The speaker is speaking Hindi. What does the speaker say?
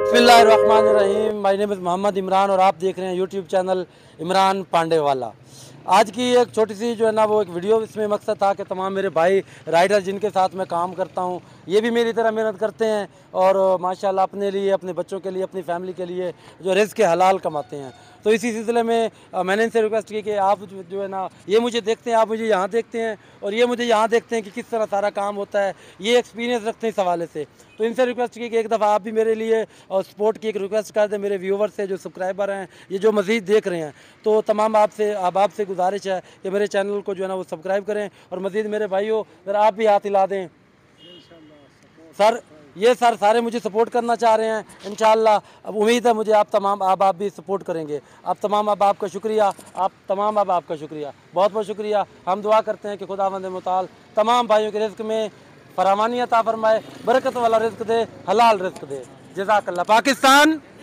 बिस्मिल्लाहिर्रहमानिर्रहीम। My name is Mohammad Imran और आप देख रहे हैं यूट्यूब चैनल इमरान पांडे वाला। आज की एक छोटी सी जो है ना वो एक वीडियो, इसमें मकसद था कि तमाम मेरे भाई राइडर जिनके साथ मैं काम करता हूँ, ये भी मेरी तरह मेहनत करते हैं और माशाल्लाह अपने लिए, अपने बच्चों के लिए, अपनी फैमिली के लिए जो रिज़्क़ हलाल कमाते हैं। तो इसी सिलसिले में मैंने इनसे रिक्वेस्ट की कि आप जो है ना, ये मुझे देखते हैं, आप मुझे यहाँ देखते हैं और ये मुझे यहाँ देखते हैं कि किस तरह सारा काम होता है, ये एक्सपीरियंस रखते हैं इस हवाले से। तो इनसे रिक्वेस्ट की कि एक दफ़ा आप भी मेरे लिए और सपोर्ट की एक रिक्वेस्ट कर दें। मेरे व्यूवर से, जो सब्सक्राइबर हैं, ये जो मज़ीद देख रहे हैं, तो तमाम आपसे गुजारिश है कि मेरे चैनल को जो है ना वो सब्सक्राइब करें और मज़ीद मेरे भाइयों अगर आप भी हाथ हिला दें। सर ये सर सारे मुझे सपोर्ट करना चाह रहे हैं इंशाअल्लाह। अब उम्मीद है मुझे आप भी सपोर्ट करेंगे। आप तमाम अब का शुक्रिया, आपका शुक्रिया, बहुत बहुत शुक्रिया। हम दुआ करते हैं कि खुदावंद मुताल तमाम भाइयों के रिज़्क़ में फरामानी अता फरमाए, बरकत वाला रिज़्क़ दे, हलाल रिज़्क़ दे। जज़ाकल्लाह। पाकिस्तान